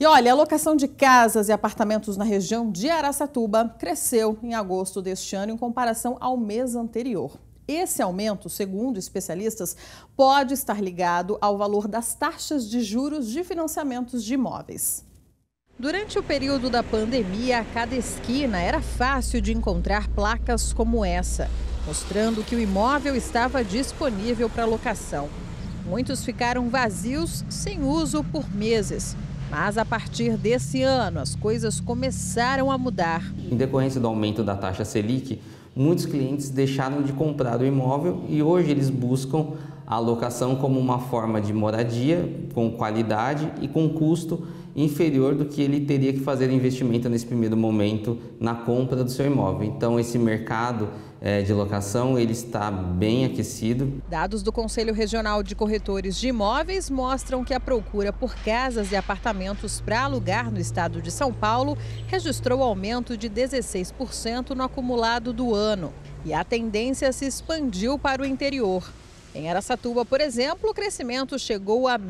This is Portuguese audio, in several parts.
E olha, a locação de casas e apartamentos na região de Araçatuba cresceu em agosto deste ano em comparação ao mês anterior. Esse aumento, segundo especialistas, pode estar ligado ao valor das taxas de juros de financiamentos de imóveis. Durante o período da pandemia, a cada esquina era fácil de encontrar placas como essa, mostrando que o imóvel estava disponível para locação. Muitos ficaram vazios, sem uso por meses. Mas a partir desse ano, as coisas começaram a mudar. Em decorrência do aumento da taxa Selic, muitos clientes deixaram de comprar o imóvel e hoje eles buscam a locação como uma forma de moradia, com qualidade e com custo inferior do que ele teria que fazer investimento nesse primeiro momento na compra do seu imóvel. Então esse mercado de locação ele está bem aquecido. Dados do Conselho Regional de Corretores de Imóveis mostram que a procura por casas e apartamentos para alugar no estado de São Paulo registrou aumento de 16% no acumulado do ano. E a tendência se expandiu para o interior. Em Araçatuba, por exemplo, o crescimento chegou a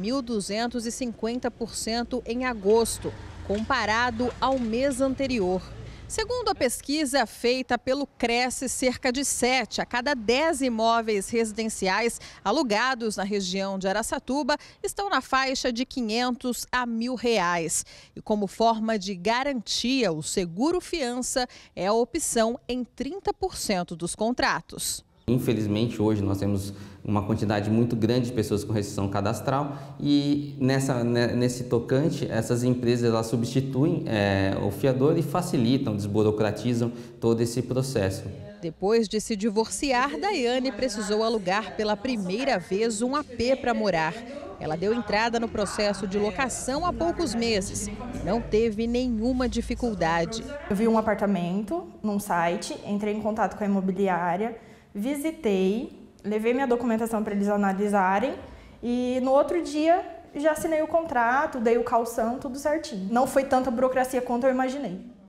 1.250% em agosto, comparado ao mês anterior. Segundo a pesquisa feita pelo Cresce, cerca de 7 a cada 10 imóveis residenciais alugados na região de Araçatuba estão na faixa de R$500 a R$1.000. E como forma de garantia, o seguro-fiança é a opção em 30% dos contratos. Infelizmente, hoje nós temos uma quantidade muito grande de pessoas com restrição cadastral e nesse tocante, essas empresas elas substituem o fiador e facilitam, desburocratizam todo esse processo. Depois de se divorciar, Daiane precisou alugar pela primeira vez um AP para morar. Ela deu entrada no processo de locação há poucos meses e não teve nenhuma dificuldade. Eu vi um apartamento num site, entrei em contato com a imobiliária, visitei, levei minha documentação para eles analisarem e no outro dia já assinei o contrato, dei o calção, tudo certinho. Não foi tanta burocracia quanto eu imaginei.